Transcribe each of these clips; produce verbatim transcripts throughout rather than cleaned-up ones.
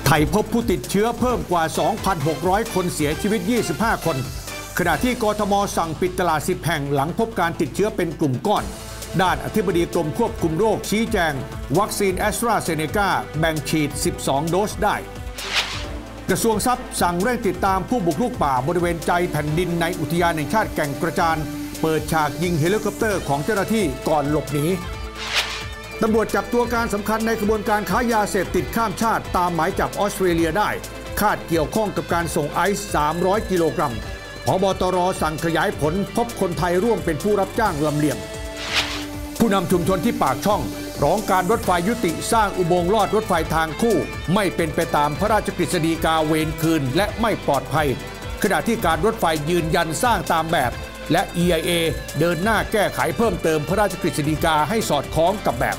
ไทยพบผู้ติดเชื้อเพิ่มกว่า สองพันหกร้อย คนเสียชีวิต ยี่สิบห้า คนขณะที่กทม.สั่งปิดตลาดสิบแห่งหลังพบการติดเชื้อเป็นกลุ่มก้อนด้านอธิบดีกรมควบคุมโรคชี้แจงวัคซีนแอสตราเซเนกาแบ่งฉีดสิบสองโดสได้กระทรวงทรัพย์สั่งเร่งติดตามผู้บุกรุกป่าบริเวณใจแผ่นดินในอุทยานแห่งชาติแก่งกระจานเปิดฉากยิงเฮลิคอปเตอร์ของเจ้าหน้าที่ก่อนหลบหนีตำรวจจับตัวการสำคัญในกระบวนการค้ายาเสพติดข้ามชาติตามหมายจับออสเตรเลียได้คาดเกี่ยวข้องกับการส่งไอซ์สามร้อยกิโลกรัมผบตรสั่งขยายผลพบคนไทยร่วมเป็นผู้รับจ้างลำเลียงผู้นำชุมชนที่ปากช่องร้องการรถไฟยุติสร้างอุโมงค์ลอดรถไฟทางคู่ไม่เป็นไปตามพระราชกฤษฎีกาเวรคืนและไม่ปลอดภัยขณะที่การรถไฟยืนยันสร้างตามแบบและ อี ไอ เอ เดินหน้าแก้ไขเพิ่มเติมพระราชกฤษฎีกาให้สอดคล้องกับแบบ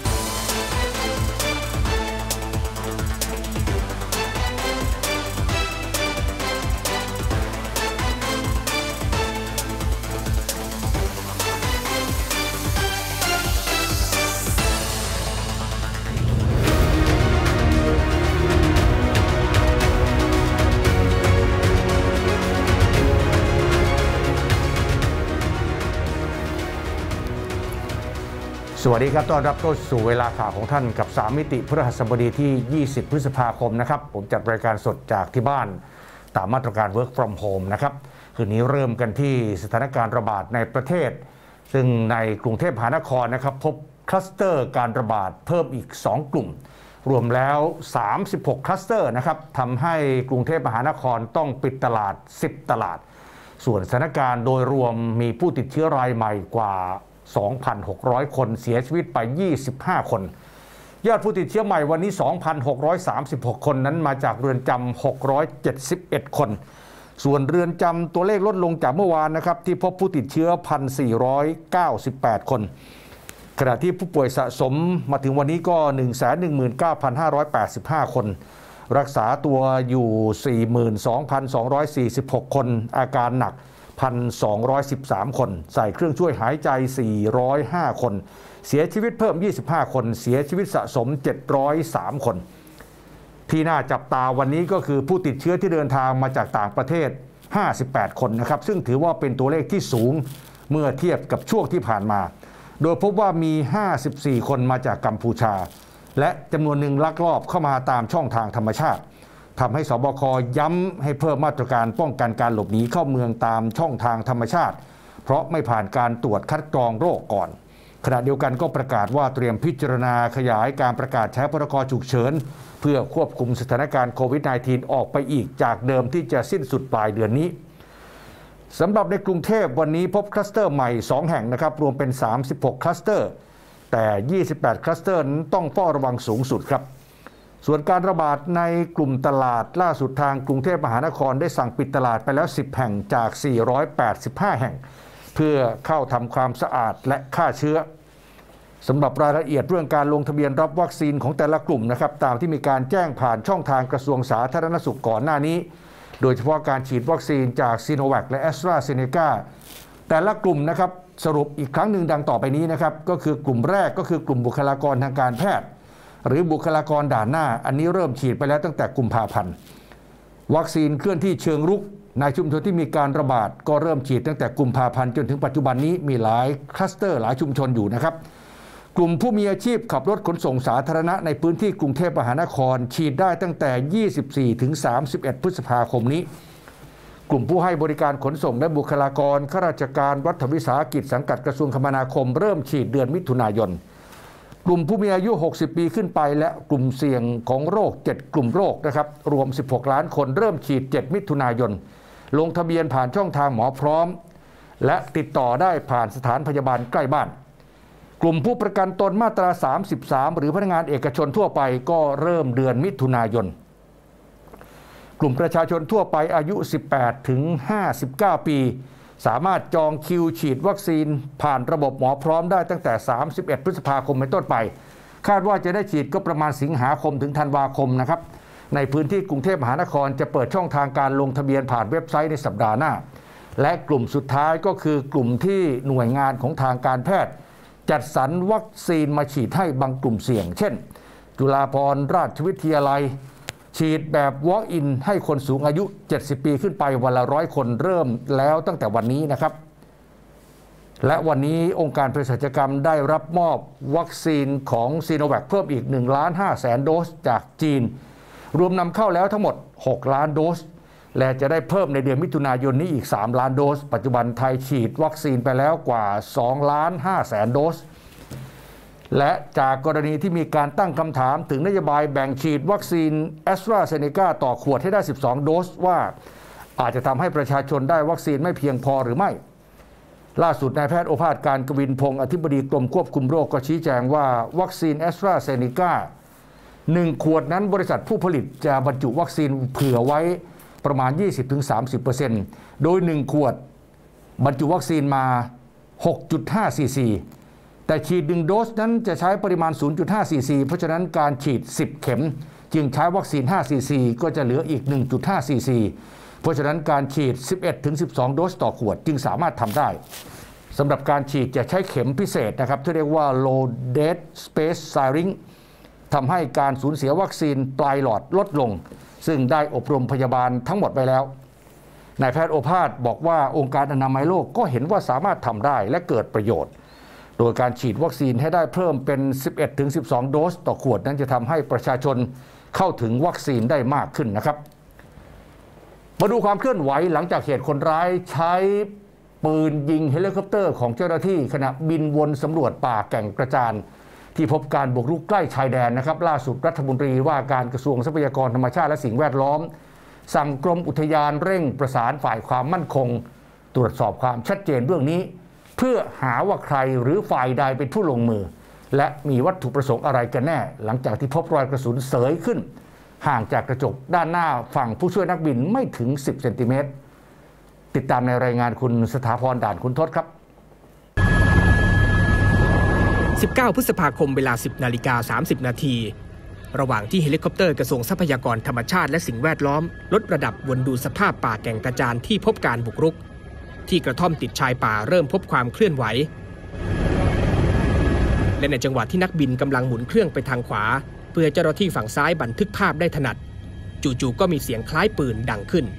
สวัสดีครับต้อนรับเข้าสู่เวลาข่าวของท่านกับสามมิติพฤหัสบดีที่ยี่สิบพฤษภาคมนะครับผมจัดรายการสดจากที่บ้านตามมาตรการ Work from Home นะครับคืนนี้เริ่มกันที่สถานการณ์ระบาดในประเทศซึ่งในกรุงเทพมหานครนะครับพบคลัสเตอร์การระบาดเพิ่มอีกสองกลุ่มรวมแล้วสามสิบหกคลัสเตอร์นะครับทำให้กรุงเทพมหานครต้องปิดตลาดสิบตลาดส่วนสถานการณ์โดยรวมมีผู้ติดเชื้อรายใหม่กว่าสองพันหกร้อย คนเสียชีวิตไปยี่สิบห้าคนยอดผู้ติดเชื้อใหม่วันนี้ สองพันหกร้อยสามสิบหก คนนั้นมาจากเรือนจำหกร้อยเจ็ดสิบเอ็ด คนส่วนเรือนจำตัวเลขลดลงจากเมื่อวานนะครับที่พบผู้ติดเชื้อ หนึ่งพันสี่ร้อยเก้าสิบแปด คนขณะที่ผู้ป่วยสะสมมาถึงวันนี้ก็ หนึ่งแสนหนึ่งหมื่นเก้าพันห้าร้อยแปดสิบห้า คนรักษาตัวอยู่ สี่หมื่นสองพันสองร้อยสี่สิบหก คนอาการหนักหนึ่งพันสองร้อยสิบสาม คนใส่เครื่องช่วยหายใจสี่ร้อยห้าคนเสียชีวิตเพิ่มยี่สิบห้าคนเสียชีวิตสะสมเจ็ดร้อยสามคนที่น่าจับตาวันนี้ก็คือผู้ติดเชื้อที่เดินทางมาจากต่างประเทศห้าสิบแปดคนนะครับซึ่งถือว่าเป็นตัวเลขที่สูงเมื่อเทียบกับช่วงที่ผ่านมาโดยพบว่ามีห้าสิบสี่คนมาจากกัมพูชาและจำนวนหนึ่งลักลอบเข้ามาตามช่องทางธรรมชาติทำให้สบคย้ำให้เพิ่มมาตรการป้องกันการหลบหนีเข้าเมืองตามช่องทางธรรมชาติเพราะไม่ผ่านการตรวจคัดกรองโรคก่อนขณะเดียวกันก็ประกาศว่าเตรียมพิจารณาขยายการประกาศใช้พรกฉุกเฉินเพื่อควบคุมสถานการณ์โควิด สิบเก้า ออกไปอีกจากเดิมที่จะสิ้นสุดปลายเดือนนี้สำหรับในกรุงเทพวันนี้พบคลัสเตอร์ใหม่สองแห่งนะครับรวมเป็นสามสิบหกคลัสเตอร์แต่ยี่สิบแปดคลัสเตอร์นั้นต้องเฝ้าระวังสูงสุดครับส่วนการระบาดในกลุ่มตลาดล่าสุดทางกรุงเทพมหานครได้สั่งปิดตลาดไปแล้วสิบแห่งจากสี่ร้อยแปดสิบห้าแห่งเพื่อเข้าทำความสะอาดและฆ่าเชื้อสำหรับรายละเอียดเรื่องการลงทะเบียนรับวัคซีนของแต่ละกลุ่มนะครับตามที่มีการแจ้งผ่านช่องทางกระทรวงสาธารณสุขก่อนหน้านี้โดยเฉพาะการฉีดวัคซีนจากซีโนแวคและแอสตราเซเนกาแต่ละกลุ่มนะครับสรุปอีกครั้งหนึ่งดังต่อไปนี้นะครับก็คือกลุ่มแรกก็คือกลุ่มบุคลากรทางการแพทย์หรือบุคลากรด่านหน้าอันนี้เริ่มฉีดไปแล้วตั้งแต่กุมภาพันธ์วัคซีนเคลื่อนที่เชิงรุกในชุมชนที่มีการระบาดก็เริ่มฉีดตั้งแต่กุมภาพันธ์จนถึงปัจจุบันนี้มีหลายคลัสเตอร์หลายชุมชนอยู่นะครับกลุ่มผู้มีอาชีพขับรถขนส่งสาธารณะในพื้นที่กรุงเทพมหานครฉีดได้ตั้งแต่ยี่สิบสี่ถึงสามสิบเอ็ดพฤษภาคมนี้กลุ่มผู้ให้บริการขนส่งและบุคลากรข้าราชการรัฐวิสาหกิจสังกัดกระทรวงคมนาคมเริ่มฉีดเดือนมิถุนายนกลุ่มผู้มีอายุหกสิบปีขึ้นไปและกลุ่มเสี่ยงของโรคเจ็ดกลุ่มโรคนะครับรวมสิบหกล้านคนเริ่มฉีดเจ็ดมิถุนายนลงทะเบียนผ่านช่องทางหมอพร้อมและติดต่อได้ผ่านสถานพยาบาลใกล้บ้านกลุ่มผู้ประกันตนมาตราสามสิบสามหรือพนักงานเอกชนทั่วไปก็เริ่มเดือนมิถุนายนกลุ่มประชาชนทั่วไปอายุสิบแปดถึงห้าสิบเก้าปีสามารถจองคิวฉีดวัคซีนผ่านระบบหมอพร้อมได้ตั้งแต่สามสิบเอ็ดพฤษภาคมเป็นต้นไปคาดว่าจะได้ฉีดก็ประมาณสิงหาคมถึงธันวาคมนะครับในพื้นที่กรุงเทพมหานครจะเปิดช่องทางการลงทะเบียนผ่านเว็บไซต์ในสัปดาห์หน้าและกลุ่มสุดท้ายก็คือกลุ่มที่หน่วยงานของทางการแพทย์จัดสรรวัคซีนมาฉีดให้บางกลุ่มเสี่ยงเช่นจุฬาภรณราชวิทยาลัยฉีดแบบ walk-in ให้คนสูงอายุเจ็ดสิบปีขึ้นไปวันละร้อยคนเริ่มแล้วตั้งแต่วันนี้นะครับและวันนี้องค์การเภสัชกรรมได้รับมอบวัคซีนของซีโนแวคเพิ่มอีก หนึ่งล้านห้าแสนโดสจากจีนรวมนำเข้าแล้วทั้งหมดหกล้านโดสและจะได้เพิ่มในเดือนมิถุนายนนี้อีกสามล้านโดสปัจจุบันไทยฉีดวัคซีนไปแล้วกว่าสองล้านห้าแสนโดสและจากกรณีที่มีการตั้งคำถามถึงนโยบายแบ่งฉีดวัคซีนแอสตราเซเนกาต่อขวดให้ได้สิบสองโดสว่าอาจจะทำให้ประชาชนได้วัคซีนไม่เพียงพอหรือไม่ล่าสุดนายแพทย์โอภาสการกวินพงศ์อธิบดีกรมควบคุมโรคก็ชี้แจงว่าวัคซีนแอสตราเซเนกาหนึ่งขวดนั้นบริษัทผู้ผลิตจะบรรจุวัคซีนเผื่อไว้ประมาณ ยี่สิบถึงสามสิบเปอร์เซ็นต์ โดยหนึ่งขวดบรรจุวัคซีนมา หกจุดห้า ซีซีแต่ฉีดหนึ่งโดสนั้นจะใช้ปริมาณ ศูนย์จุดห้า ซีซีเพราะฉะนั้นการฉีดสิบเข็มจึงใช้วัคซีนห้า ซีซีก็จะเหลืออีก หนึ่งจุดห้า ซีซีเพราะฉะนั้นการฉีด สิบเอ็ดถึงสิบสอง โดสต่อขวดจึงสามารถทำได้สำหรับการฉีดจะใช้เข็มพิเศษนะครับที่เรียกว่า loaded space syringe ทำให้การสูญเสียวัคซีนปลายหลอดลดลงซึ่งได้อบรมพยาบาลทั้งหมดไปแล้วนายแพทย์โอภาสบอกว่าองค์การอนามัยโลกก็เห็นว่าสามารถทำได้และเกิดประโยชน์โดยการฉีดวัคซีนให้ได้เพิ่มเป็น สิบเอ็ดถึงสิบสอง โดสต่อขวดนั้นจะทำให้ประชาชนเข้าถึงวัคซีนได้มากขึ้นนะครับมาดูความเคลื่อนไหวหลังจากเหตุคนร้ายใช้ปืนยิงเฮลิคอปเตอร์ของเจ้าหน้าที่ขณะบินวนสำรวจป่าแก่งกระจานที่พบการบุกรุกใกล้ชายแดนนะครับล่าสุดรัฐมนตรีว่าการกระทรวงทรัพยากรธรรมชาติและสิ่งแวดล้อมสั่งกรมอุทยานเร่งประสานฝ่ายความมั่นคงตรวจสอบความชัดเจนเรื่องนี้เพื่อหาว่าใครหรือฝ่ายใดเป็นผู้ลงมือและมีวัตถุประสงค์อะไรกันแน่หลังจากที่พบรอยกระสุนเสยขึ้นห่างจากกระจกด้านหน้าฝั่งผู้ช่วยนักบินไม่ถึงสิบเซนติเมตรติดตามในรายงานคุณสถาพรด่านคุณทศครับสิบเก้าพฤษภาคมเวลา สิบนาฬิกาสามสิบนาทีระหว่างที่เฮลิคอปเตอร์กระทรวงทรัพยากรธรรมชาติและสิ่งแวดล้อมลดระดับวนดูสภาพป่าแก่งกระจานที่พบการบุกรุกที่กระท่อมติดชายป่าเริ่มพบความเคลื่อนไหวและในจังหวะที่นักบินกำลังหมุนเครื่องไปทางขวาเพื่อเจ้าหน้าที่ฝั่งซ้ายบันทึกภาพได้ถนัดจู่ๆก็มีเสียงคล้ายปืนดังขึ้น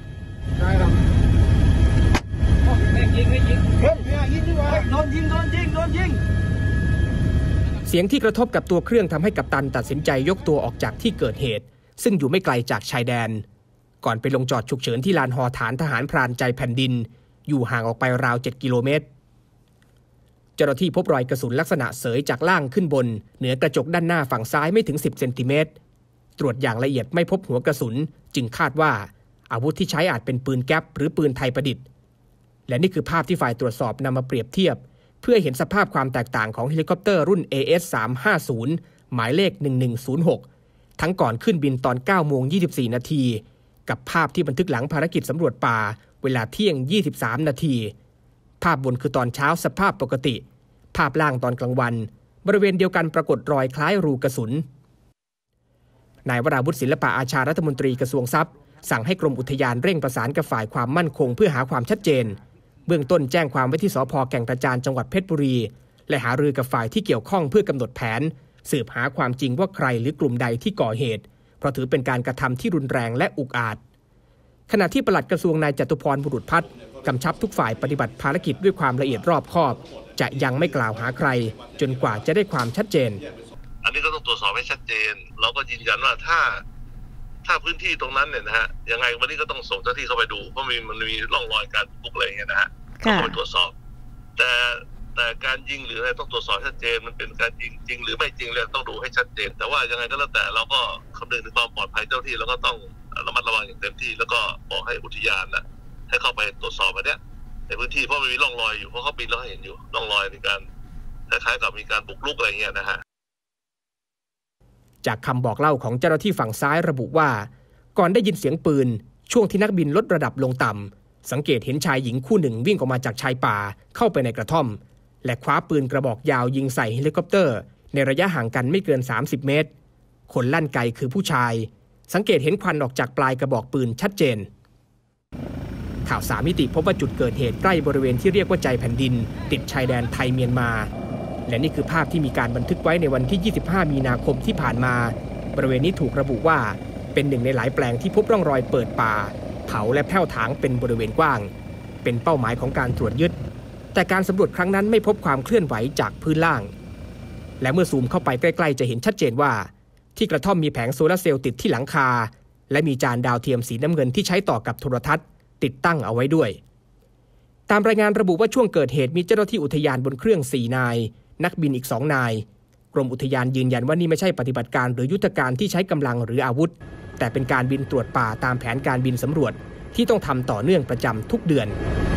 เสียงที่กระทบกับตัวเครื่องทำให้กัปตันตัดสินใจยกตัวออกจากที่เกิดเหตุซึ่งอยู่ไม่ไกลจากชายแดนก่อนไปลงจอดฉุกเฉินที่ลานฮอฐานทหารพรานใจแผ่นดินอยู่ห่างออกไปราวเจ็ดกิโลเมตรเจ้าหน้าที่พบรอยกระสุนลักษณะเสยจากล่างขึ้นบนเหนือกระจกด้านหน้าฝั่งซ้ายไม่ถึงสิบเซนติเมตรตรวจอย่างละเอียดไม่พบหัวกระสุนจึงคาดว่าอาวุธที่ใช้อาจเป็นปืนแก๊ปหรือปืนไทยประดิษฐ์และนี่คือภาพที่ฝ่ายตรวจสอบนำมาเปรียบเทียบเพื่อเห็นสภาพความแตกต่างของเฮลิคอปเตอร์รุ่น เอ เอส สามห้าศูนย์ หมายเลขหนึ่งหนึ่งศูนย์หกทั้งก่อนขึ้นบินตอน เก้าโมงยี่สิบสี่นาทีกับภาพที่บันทึกหลังภารกิจสำรวจป่าเวลาเที่ยงยี่สิบสามนาทีภาพบนคือตอนเช้าสภาพปกติภาพล่างตอนกลางวันบริเวณเดียวกันปรากฏรอยคล้ายรูกระสุนนายวราวุฒิศิลปะอาชารัฐมนตรีกระทรวงทรัพย์สั่งให้กรมอุทยานเร่งประสานกับฝ่ายความมั่นคงเพื่อหาความชัดเจนเบื้องต้นแจ้งความไว้ที่สภ.แก่งกระจานจังหวัดเพชรบุรีและหารือกับฝ่ายที่เกี่ยวข้องเพื่อกำหนดแผนสืบหาความจริงว่าใครหรือกลุ่มใดที่ก่อเหตุเพราะถือเป็นการกระทำที่รุนแรงและอุกอาจขณะที่ปลัดกระทรวงนายจตุพรบุรุษพัฒน์กำชับทุกฝ่ายปฏิบัติภารกิจด้วยความละเอียดรอบคอบจะยังไม่กล่าวหาใครจนกว่าจะได้ความชัดเจนอันนี้ก็ต้องตรวจสอบให้ชัดเจนเราก็ยืนยันว่าถ้าถ้าพื้นที่ตรงนั้นเนี่ยนะฮะยังไงวันนี้ก็ต้องส่งเจ้าที่เข้าไปดูเพราะมีมันมีร่องรอยการบุกอะไรอย่างเงี้ยนะฮะต้องไปตรวจสอบแต่แต่การยิงหรืออะไรต้องตรวจสอบชัดเจนมันเป็นการยิงจริงหรือไม่จริงเลยต้องดูให้ชัดเจนแต่ว่ายังไงก็แล้วแต่เราก็คำนึงถึงความปลอดภัยเจ้าที่แล้วก็ต้องระมัดระวังอย่างเต็มที่แล้วก็บอกให้อุทยานนะให้เข้าไปตรวจสอบอันเนี้ยในพื้นที่เพราะมันมีร่องรอยอยู่เพราะเขาบินแล้วเห็นอยู่ร่องรอยในการคล้ายๆกับมีการบุกรุกอะไรเงี้ยนะฮะจากคำบอกเล่าของเจ้าหน้าที่ฝั่งซ้ายระบุว่าก่อนได้ยินเสียงปืนช่วงที่นักบินลดระดับลงต่ำสังเกตเห็นชายหญิงคู่หนึ่งวิ่งออกมาจากชายป่าเข้าไปในกระท่อมและคว้าปืนกระบอกยาวยิงใส่เฮลิคอปเตอร์ในระยะห่างกันไม่เกินสามสิบเมตรคนลั่นไกคือผู้ชายสังเกตเห็นควันออกจากปลายกระบอกปืนชัดเจนข่าวสามมิติพบว่าจุดเกิดเหตุใกล้บริเวณที่เรียกว่าใจแผ่นดินติดชายแดนไทยเมียนมาและนี่คือภาพที่มีการบันทึกไว้ในวันที่ยี่สิบห้ามีนาคมที่ผ่านมาบริเวณนี้ถูกระบุว่าเเป็นหนึ่งในหลายแปลงที่พบร่องรอยเปิดป่าเผาและแผ่วถางเป็นบริเวณกว้างเป็นเป้าหมายของการตรวจยึดแต่การสำรวจครั้งนั้นไม่พบความเคลื่อนไหวจากพื้นล่างและเมื่อซูมเข้าไปใกล้ๆจะเห็นชัดเจนว่าที่กระท่อมมีแผงโซลาร์เซลล์ติดที่หลังคาและมีจานดาวเทียมสีน้ำเงินที่ใช้ต่อกับโทรทัศน์ติดตั้งเอาไว้ด้วยตามรายงานระบุว่าช่วงเกิดเหตุมีเจ้าหน้าที่อุทยานบนเครื่องสี่นายนักบินอีกสองนายกรมอุทยานยืนยันว่านี่ไม่ใช่ปฏิบัติการหรือยุทธการที่ใช้กำลังหรืออาวุธแต่เป็นการบินตรวจป่าตามแผนการบินสำรวจที่ต้องทำต่อเนื่องประจำทุกเดือน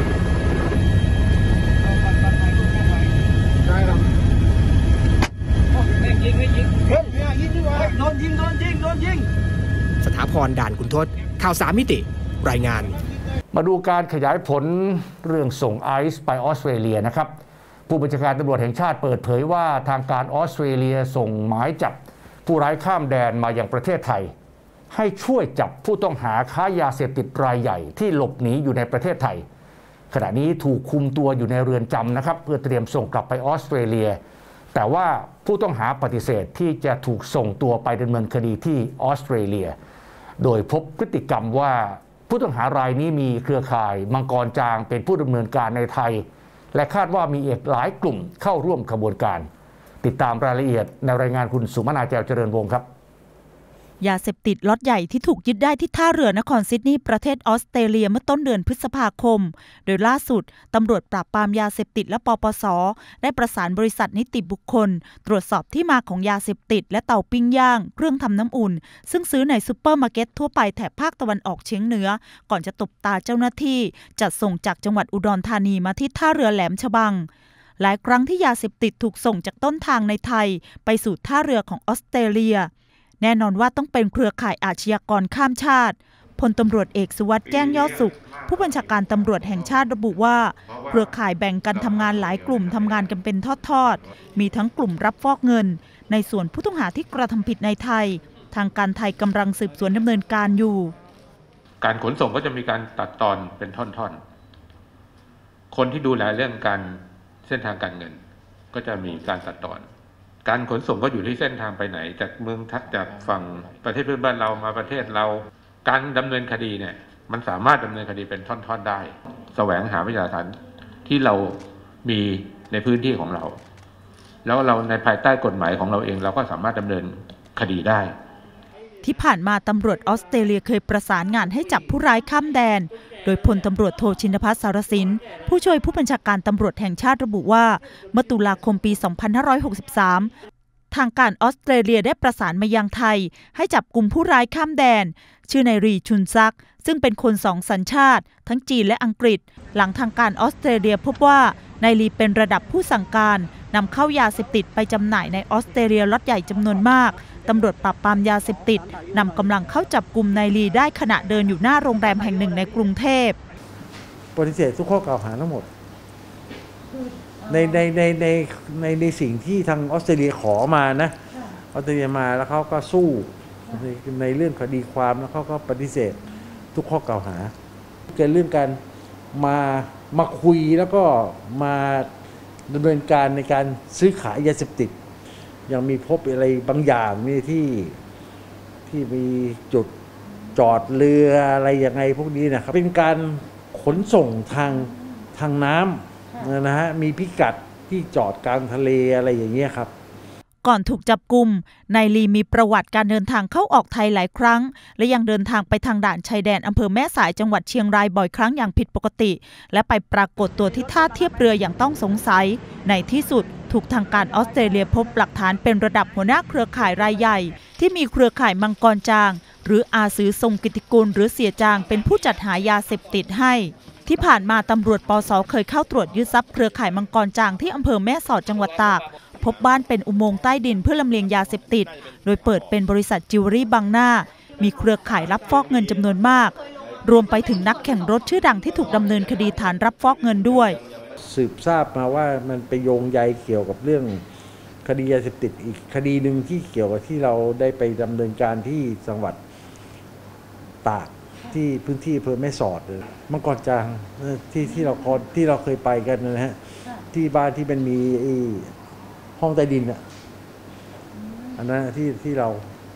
สถาพร ด่านคุณทศข่าวสามมิติรายงานมาดูการขยายผลเรื่องส่งไอซ์ไปออสเตรเลียนะครับผู้บัญชาการตำรวจแห่งชาติเปิดเผยว่าทางการออสเตรเลียส่งหมายจับผู้ร้ายข้ามแดนมายังประเทศไทยให้ช่วยจับผู้ต้องหาค้ายาเสพติดรายใหญ่ที่หลบหนีอยู่ในประเทศไทยขณะนี้ถูกคุมตัวอยู่ในเรือนจำนะครับเพื่อเตรียมส่งกลับไปออสเตรเลียแต่ว่าผู้ต้องหาปฏิเสธที่จะถูกส่งตัวไปดำเนินคดีที่ออสเตรเลียโดยพบพฤติกรรมว่าผู้ต้องหารายนี้มีเครือข่ายมังกรจางเป็นผู้ดำเนินการในไทยและคาดว่ามีอีกหลายกลุ่มเข้าร่วมขบวนการติดตามรายละเอียดในรายงานคุณสุมนาแจวเจริญวงศ์ครับยาเสพติดล็อตใหญ่ที่ถูกยึดได้ที่ท่าเรือนครซิดนีย์ประเทศออสเตรเลียเมื่อต้นเดือนพฤษภาคมโดยล่าสุดตำรวจปราบปรามยาเสพติดและปปส.ได้ประสานบริษัทนิติบุคคลตรวจสอบที่มาของยาเสพติดและเตาปิ้งย่างเครื่องทำน้ำอุ่นซึ่งซื้อในซุปเปอร์มาร์เก็ตทั่วไปแถบภาคตะวันออกเฉียงเหนือก่อนจะตบตาเจ้าหน้าที่จัดส่งจากจังหวัดอุดรธานีมาที่ท่าเรือแหลมฉบังหลายครั้งที่ยาเสพติดถูกส่งจากต้นทางในไทยไปสู่ท่าเรือของออสเตรเลียแน่นอนว่าต้องเป็นเครือข่ายอาชญากรข้ามชาติพลตำรวจเอกสุวัสดิ์แจ้งยอดสุขผู้บัญชาการตำรวจแห่งชาติระบุว่าเครือข่ายแบ่งกันทำงานหลายกลุ่มทำงานกันเป็นทอดๆมีทั้งกลุ่มรับฟอกเงินในส่วนผู้ต้องหาที่กระทำผิดในไทยทางการไทยกำลังสืบสวนดำเนินการอยู่การขนส่งก็จะมีการตัดตอนเป็นท่อนๆคนที่ดูแลเรื่องการเส้นทางการเงินก็จะมีการตัดตอนการขนส่งก็อยู่ที่เส้นทางไปไหนจากเมืองทักจากฝั่งประเทศเพื่อนบ้านเรามาประเทศเราการดำเนินคดีเนี่ยมันสามารถดำเนินคดีเป็นท่อนๆได้แสวงหาพยานหลักฐานที่เรามีในพื้นที่ของเราแล้วเราในภายใต้กฎหมายของเราเองเราก็สามารถดำเนินคดีได้ที่ผ่านมาตำรวจออสเตรเลียเคยประสานงานให้จับผู้ร้ายข้ามแดนโดยพลตำรวจโทชินภัส สารสินผู้ช่วยผู้บัญชาการตำรวจแห่งชาติระบุว่าเมื่อตุลาคมปี สองพันห้าร้อยหกสิบสาม ทางการออสเตรเลียได้ประสานมายังไทยให้จับกลุ่มผู้ร้ายข้ามแดนชื่อนายรีชุนซักซึ่งเป็นคนสองสัญชาติทั้งจีนและอังกฤษหลังทางการออสเตรเลียพบว่านายรีเป็นระดับผู้สั่งการนำเข้ายาเสพติดไปจำหน่ายในออสเตรเลียล็อตใหญ่จำนวนมากตำรวจปราบปรามยาเสพติดนำกำลังเข้าจับกลุ่มนายลีได้ขณะเดินอยู่หน้าโรงแรมแห่งหนึ่งในกรุงเทพปฏิเสธทุกข้อกล่าวหาทั้งหมดในในในในในในสิ่งที่ทางออสเตรเลียขอมานะออสเตรเลียมาแล้วเขาก็สู้ในในเรื่องคดีความแล้วเขาก็ปฏิเสธทุกข้อกล่าวหาเกิดเรื่องการมามาคุยแล้วก็มาดำเนินการในการซื้อขายยาเสพติดยังมีพบอะไรบางอย่างนี่ที่ที่มีจุดจอดเรืออะไรยังไงพวกนี้นะครับเป็นการขนส่งทางทางน้ำนะฮะมีพิกัดที่จอดกลางทะเลอะไรอย่างเงี้ยครับก่อนถูกจับกุมนายลีมีประวัติการเดินทางเข้าออกไทยหลายครั้งและยังเดินทางไปทางด่านชายแดนอำเภอแม่สายจังหวัดเชียงรายบ่อยครั้งอย่างผิดปกติและไปปรากฏตัวที่ท่าเทียบเรืออย่างต้องสงสัยในที่สุดถูกทางการออสเตรเลียพบหลักฐานเป็นระดับหัวหน้าเครือข่ายรายใหญ่ที่มีเครือข่ายมังกรจางหรืออาซือทรงกิตติกุลหรือเสียจางเป็นผู้จัดหายาเสพติดให้ที่ผ่านมาตำรวจปส.เคยเข้าตรวจยึดทรัพย์เครือข่ายมังกรจางที่อำเภอแม่สอดจังหวัดตากพบบ้านเป็นอุโมงค์ใต้ดินเพื่อลำเลียงยาเสพติดโดยเปิดเป็นบริษัทจิวเวลรี่บางหน้ามีเครือข่ายรับฟอกเงินจำนวนมากรวมไปถึงนักแข่งรถชื่อดังที่ถูกดำเนินคดีฐานรับฟอกเงินด้วยสืบทราบมาว่ามันไปโยงใยเกี่ยวกับเรื่องคดียาเสพติดอีกคดีหนึ่งที่เกี่ยวกับที่เราได้ไปดำเนินการที่จังหวัดตากที่พื้นที่อำเภอแม่สอดมังกรจางที่ที่เราที่เราเคยไปกันนะฮะที่บ้านที่มันมีห้องใต้ดินอ่ะอันนั้นที่ที่เรา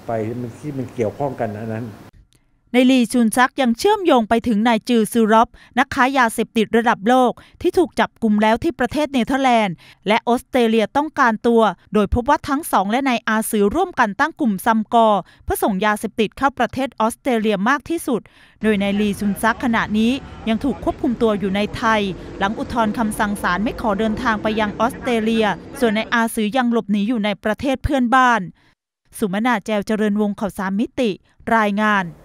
ไปมันที่มันเกี่ยวข้องกันอันนั้นในลีชุนซักยังเชื่อมโยงไปถึงนายจือซูรอบนักค้ายาเสพติดระดับโลกที่ถูกจับกุมแล้วที่ประเทศเนเธอร์แลนด์และออสเตรเลียต้องการตัวโดยพบว่าทั้งสองและนายอาซือร่วมกันตั้งกลุ่มซัมกอเพื่อส่งยาเสพติดเข้าประเทศออสเตรเลียมากที่สุดโดยนายลีชุนซักขณะนี้ยังถูกควบคุมตัวอยู่ในไทยหลังอุทธรณ์คำสั่งศาลไม่ขอเดินทางไปยังออสเตรเลียส่วนนายอาซือยังหลบหนีอยู่ในประเทศเพื่อนบ้านสุมนาแจวเจริญวงศ์ข่าวสามมิติรายงาน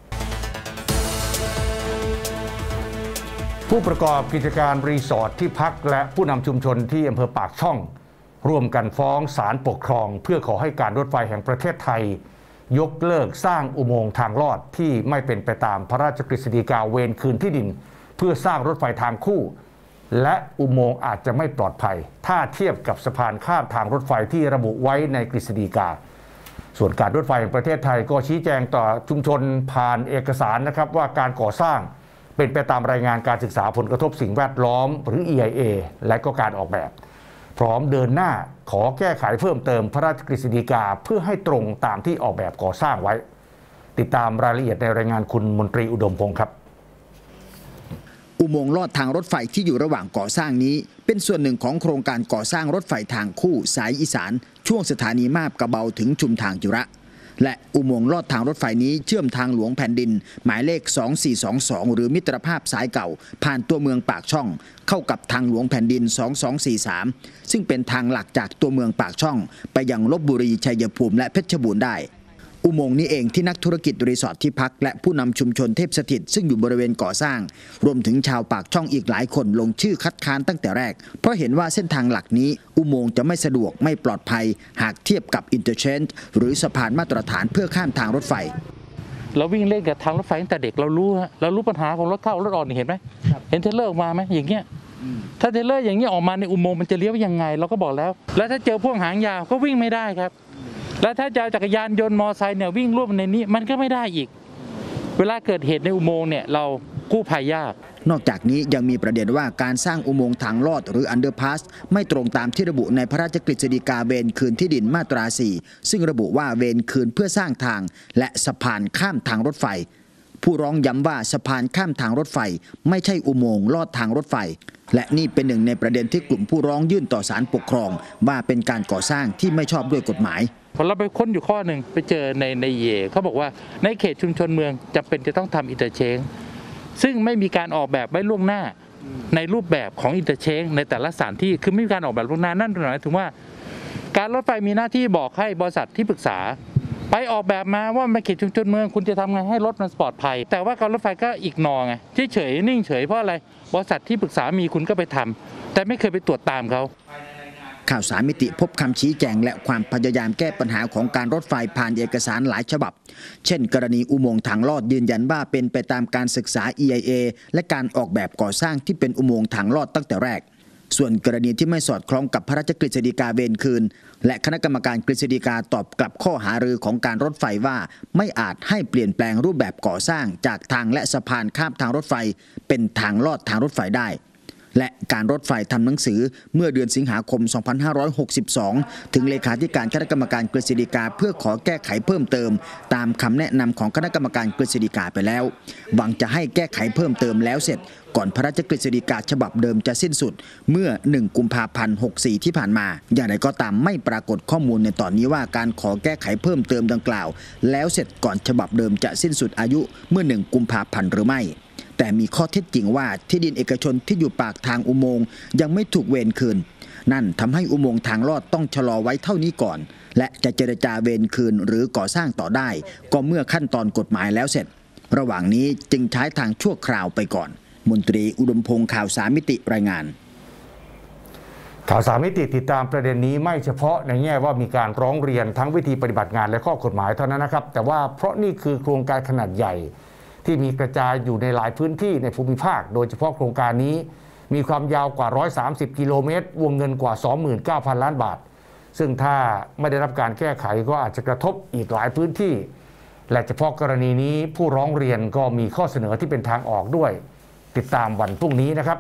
ผู้ประกอบกิจการรีสอร์ทที่พักและผู้นำชุมชนที่อำเภอปากช่องร่วมกันฟ้องศาลปกครองเพื่อขอให้การรถไฟแห่งประเทศไทยยกเลิกสร้างอุโมงค์ทางลอดที่ไม่เป็นไปตามพระราชกฤษฎีกาเวรคืนที่ดินเพื่อสร้างรถไฟทางคู่และอุโมงค์อาจจะไม่ปลอดภัยถ้าเทียบกับสะพานข้ามทางรถไฟที่ระบุไว้ในกฤษฎีกาส่วนการรถไฟแห่งประเทศไทยก็ชี้แจงต่อชุมชนผ่านเอกสารนะครับว่าการก่อสร้างเป็นไปตามรายงานการศึกษาผลกระทบสิ่งแวดล้อมหรือ อี ไอ เอ และก็การออกแบบพร้อมเดินหน้าขอแก้ไขเพิ่มเติมพระราชกฤษฎีกาเพื่อให้ตรงตามที่ออกแบบก่อสร้างไว้ติดตามรายละเอียดในรายงานคุณมนตรีอุดมพงศ์ครับอุโมงค์ลอดทางรถไฟที่อยู่ระหว่างก่อสร้างนี้เป็นส่วนหนึ่งของโครงการก่อสร้างรถไฟทางคู่สายอีสานช่วงสถานีมาบกระเบาถึงชุมทางจุระและอุโมงค์ลอดทางรถไฟนี้เชื่อมทางหลวงแผ่นดินหมายเลขสองสี่สองสองหรือมิตรภาพสายเก่าผ่านตัวเมืองปากช่องเข้ากับทางหลวงแผ่นดินสองสองสี่สามซึ่งเป็นทางหลักจากตัวเมืองปากช่องไปยังลพบุรีชัยภูมิและเพชรบูรณ์ได้อุโมงค์นี้เองที่นักธุรกิจรีสอร์ทที่พักและผู้นำชุมชนเทพสถิตซึ่งอยู่บริเวณก่อสร้างรวมถึงชาวปากช่องอีกหลายคนลงชื่อคัดค้านตั้งแต่แรกเพราะเห็นว่าเส้นทางหลักนี้อุโมงค์จะไม่สะดวกไม่ปลอดภัยหากเทียบกับอินเตอร์เชนจ์หรือสะพานมาตรฐานเพื่อข้ามทางรถไฟเราวิ่งเล่นกับทางรถไฟตั้งแต่เด็กเรารู้ฮะเรารู้ปัญหาของรถเข้ารถออกเห็นไหมเห็นเทเลอร์ออกมาไหมอย่างเงี้ยถ้าเทเลอร์อย่างเงี้ยออกมาในอุโมงค์มันจะเลี้ยวยังไงเราก็บอกแล้วแล้วถ้าเจอพวกหางยาวก็วิ่งไม่ได้ครับแล้วถ้าจะจักรยานยนต์มอไซค์เนี่ยวิ่งร่วมในนี้มันก็ไม่ได้อีกเวลาเกิดเหตุในอุโมงค์เนี่ยเรากู้ภัยยากนอกจากนี้ยังมีประเด็นว่าการสร้างอุโมงค์ทางลอดหรืออันเดอร์พาสไม่ตรงตามที่ระบุในพระราชกฤษฎีกาเวรคืนที่ดินมาตราสี่ซึ่งระบุว่าเวรคืนเพื่อสร้างทางและสะพานข้ามทางรถไฟผู้ร้องย้ำว่าสะพานข้ามทางรถไฟไม่ใช่อุโมงค์ลอดทางรถไฟและนี่เป็นหนึ่งในประเด็นที่กลุ่มผู้ร้องยื่นต่อศาลปกครองว่าเป็นการก่อสร้างที่ไม่ชอบด้วยกฎหมายพอเราไปค้นอยู่ข้อหนึ่งไปเจอในในเยเขาบอกว่าในเขตชุมชนเมืองจำเป็นจะต้องทำอินเตอร์เชนจ์ซึ่งไม่มีการออกแบบไว้ล่วงหน้าในรูปแบบของอินเตอร์เชนจ์ในแต่ละสถานที่คือไม่มีการออกแบบล่วงหน้านั่นหมายถึงว่าการรถไฟมีหน้าที่บอกให้บริษัทที่ปรึกษาไปออกแบบมาว่าในเขตชุมชนเมืองคุณจะทำไงให้รถมันปลอดภัยแต่ว่าการรถไฟก็อีกนอไงเฉยๆนิ่งเฉยเพราะอะไรบริษัทที่ปรึกษามีคุณก็ไปทำแต่ไม่เคยไปตรวจตามเขาข่าวสารมิติพบคำชี้แจงและความพยายามแก้ปัญหาของการรถไฟผ่านเอกสารหลายฉบับเช่นกรณีอุโมงค์ทางลอดยืนยันว่าเป็นไปตามการศึกษา อี ไอ เอ และการออกแบบก่อสร้างที่เป็นอุโมงค์ทางลอดตั้งแต่แรกส่วนกรณีที่ไม่สอดคล้องกับพระราชกฤษฎีกาเวรคืนและคณะกรรมการกฤษฎีกาตอบกลับข้อหารือของการรถไฟว่าไม่อาจให้เปลี่ยนแปลงรูปแบบก่อสร้างจากทางและสะพานข้ามทางรถไฟเป็นทางลอดทางรถไฟได้และการรถไฟทำหนังสือเมื่อเดือนสิงหาคม สองพันห้าร้อยหกสิบสอง ถึงเลขาธิการคณะกรรมการกฤษฎีกาเพื่อขอแก้ไขเพิ่มเติมตามคำแนะนำของคณะกรรมการกฤษฎีกาไปแล้วหวังจะให้แก้ไขเพิ่มเติมแล้วเสร็จก่อนพระราชกฤษฎีกาฉบับเดิมจะสิ้นสุดเมื่อหนึ่งกุมภาพันธ์หกสิบสี่ที่ผ่านมาอย่างไรก็ตามไม่ปรากฏข้อมูลในตอนนี้ว่าการขอแก้ไขเพิ่มเติมดังกล่าวแล้วเสร็จก่อนฉบับเดิมจะสิ้นสุดอายุเมื่อหนึ่งกุมภาพันธ์หรือไม่แต่มีข้อเท็จจริงว่าที่ดินเอกชนที่อยู่ปากทางอุโมงค์ยังไม่ถูกเวรคืนนั่นทำให้อุโมงค์ทางลอดต้องชะลอไว้เท่านี้ก่อนและจะเจรจาเวรคืนหรือก่อสร้างต่อได้ก็เมื่อขั้นตอนกฎหมายแล้วเสร็จระหว่างนี้จึงใช้ทางชั่วคราวไปก่อนมนตรีอุดมพงศ์ข่าวสามมิติรายงานข่าวสามมิติติดตามประเด็นนี้ไม่เฉพาะในแง่ว่ามีการร้องเรียนทั้งวิธีปฏิบัติงานและข้อกฎหมายเท่านั้นนะครับแต่ว่าเพราะนี่คือโครงการขนาดใหญ่ที่มีกระจายอยู่ในหลายพื้นที่ในภูมิภาคโดยเฉพาะโครงการนี้มีความยาวกว่าหนึ่งร้อยสามสิบกิโลเมตรวงเงินกว่า สองหมื่นเก้าพัน ล้านบาทซึ่งถ้าไม่ได้รับการแก้ไขก็อาจจะกระทบอีกหลายพื้นที่และเฉพาะกรณีนี้ผู้ร้องเรียนก็มีข้อเสนอที่เป็นทางออกด้วยติดตามวันพรุ่งนี้นะครับ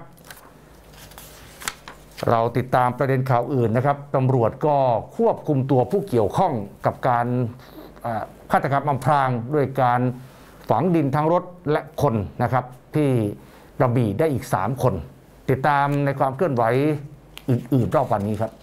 เราติดตามประเด็นข่าวอื่นนะครับตำรวจก็ควบคุมตัวผู้เกี่ยวข้องกับการฆาตกรรมอำพรางด้วยการฝังดินทั้งรถและคนนะครับที่กระบี่ได้อีกสามคนติดตามในความเคลื่อนไหวอื่นๆรอบวันนี้ครับ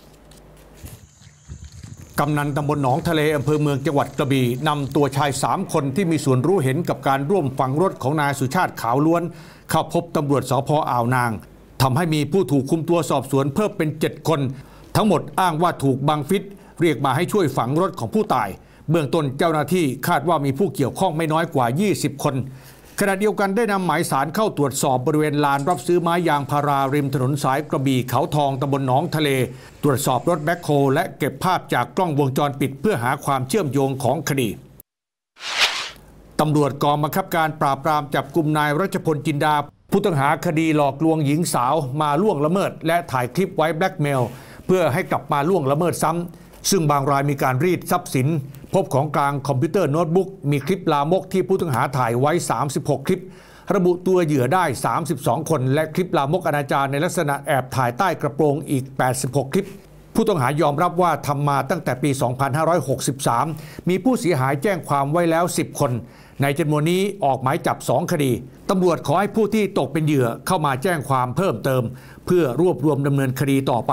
กำนันตำบลหนองทะเลอำเภอเมืองจังหวัดกระบี่นำตัวชายสามคนที่มีส่วนรู้เห็นกับการร่วมฝังรถของนายสุชาติขาวล้วนเข้าพบตำรวจสภ.อ่าวนางทำให้มีผู้ถูกคุมตัวสอบสวนเพิ่มเป็นเจ็ดคนทั้งหมดอ้างว่าถูกบังฟิศเรียกมาให้ช่วยฝังรถของผู้ตายเบื้องต้นเจ้าหน้าที่คาดว่ามีผู้เกี่ยวข้องไม่น้อยกว่ายี่สิบคนขณะเดียวกันได้นำหมายสารเข้าตรวจสอบบริเวณลานรับซื้อไม้ยางพาราริมถนนสายกระบี่เขาทองตำบลหนองทะเลตรวจสอบรถแบ็คโฮและเก็บภาพจากกล้องวงจรปิดเพื่อหาความเชื่อมโยงของคดีตำรวจกองบังคับการปราบปรามจับกุมนายรัชพลจินดาผู้ต้องหาคดีหลอกลวงหญิงสาวมาล่วงละเมิดและถ่ายคลิปไว้แบล็กเมลเพื่อให้กลับมาล่วงละเมิดซ้ำซึ่งบางรายมีการรีดทรัพย์สินพบของกลางคอมพิวเตอร์โน้ตบุ๊กมีคลิปลามกที่ผู้ต้องหาถ่ายไว้สามสิบหกคลิประบุตัวเหยื่อได้สามสิบสองคนและคลิปลามกอนาจารในลักษณะแอบถ่ายใต้กระโปรงอีกแปดสิบหกคลิปผู้ต้องหายอมรับว่าทำมาตั้งแต่ปี สองพันห้าร้อยหกสิบสาม มีผู้เสียหายแจ้งความไว้แล้วสิบคนในจำนวนนี้ออกหมายจับสองคดีตำรวจขอให้ผู้ที่ตกเป็นเหยื่อเข้ามาแจ้งความเพิ่มเติมเพื่อรวบรวมดำเนินคดีต่อไป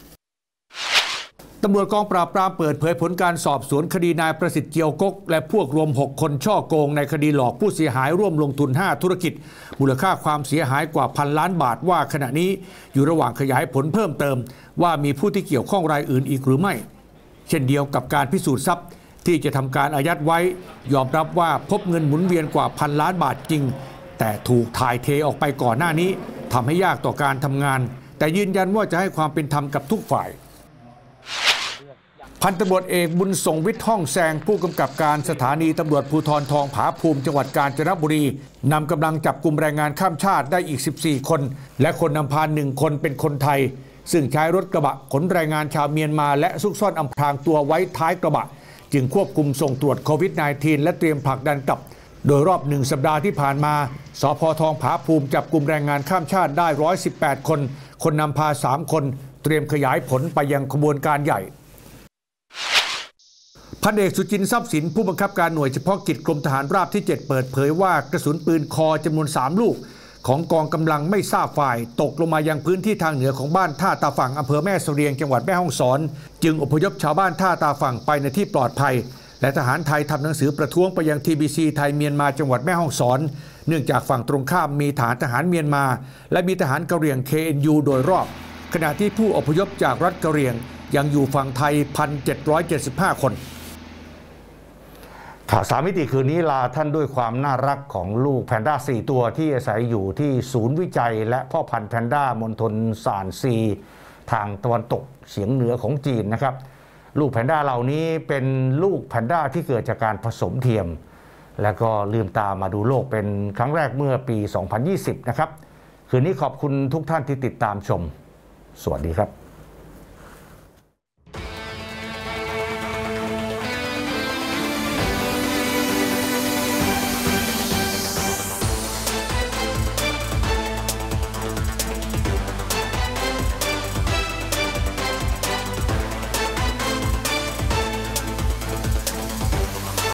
ตำรวจกองปราบปรามเปิดเผยผลการสอบสวนคดีนายประสิทธิ์เจียวกกและพวกรวมหกคนช่อโกงในคดีหลอกผู้เสียหายร่วมลงทุนห้าธุรกิจมูลค่าความเสียหายกว่าพันล้านบาทว่าขณะนี้อยู่ระหว่างขยายผลเพิ่มเติมว่ามีผู้ที่เกี่ยวข้องรายอื่นอีกหรือไม่เช่นเดียวกับการพิสูจน์ทรัพย์ที่จะทำการอายัดไว้ยอมรับว่าพบเงินหมุนเวียนกว่าพันล้านบาทจริงแต่ถูกถ่ายเทออกไปก่อนหน้านี้ทำให้ยากต่อการทำงานแต่ยืนยันว่าจะให้ความเป็นธรรมกับทุกฝ่ายพันตำรวจเอกบุญส่งวิทย์ห้องแซงผู้กำกับการสถานีตำรวจภูธรทองผาภูมิจังหวัดกาญจนบุรีนำกำลังจับกลุ่มแรงงานข้ามชาติได้อีกสิบสี่คนและคนนำพาหนึ่งคนเป็นคนไทยซึ่งใช้รถกระบะขนแรงงานชาวเมียนมาและซุกซ่อนอำพรางตัวไว้ท้ายกระบะจึงควบคุมส่งตรวจโควิด สิบเก้า และเตรียมผลักดันกลับโดยรอบหนึ่งสัปดาห์ที่ผ่านมาสภ.ทองผาภูมิจับกลุ่มแรงงานข้ามชาติได้หนึ่งร้อยสิบแปดคนคนนำพาสามคนเตรียมขยายผลไปยังขบวนการใหญ่พันเอกสุจินทร์ทรัพย์สินผู้บังคับการหน่วยเฉพาะกิจกรมทหารราบที่เจ็ดเปิดเผยว่ากระสุนปืนคอจำนวนสามลูกของกองกำลังไม่ทราบฝ่ายตกลงมายังพื้นที่ทางเหนือของบ้านท่าตาฝั่งอำเภอแม่เสรียงจังหวัดแม่ฮ่องสอนจึงอพยพชาวบ้านท่าตาฝั่งไปในที่ปลอดภัยและทหารไทยทำหนังสือประท้วงไปยัง ที บี ซี ไทยเมียนมาจังหวัดแม่ฮ่องสอนเนื่องจากฝั่งตรงข้ามมีฐานทหารเมียนมาและมีทหารกะเหรี่ยง เค เอ็น ยู โดยรอบขณะที่ผู้อพยพจากรัฐกะเหรี่ยงยังอยู่ฝั่งไทย หนึ่งพันเจ็ดร้อยเจ็ดสิบห้า คนข่าวสามมิติคืนนี้ลาท่านด้วยความน่ารักของลูกแพนด้าสี่ตัวที่อาศัยอยู่ที่ศูนย์วิจัยและพ่อพันธุ์แพนด้ามณฑลซานซีทางตะวันตกเฉียงเหนือของจีนนะครับลูกแพนด้าเหล่านี้เป็นลูกแพนด้าที่เกิดจากการผสมเทียมและก็ลืมตามาดูโลกเป็นครั้งแรกเมื่อปี สองพันยี่สิบ นะครับคืนนี้ขอบคุณทุกท่านที่ติดตามชมสวัสดีครับ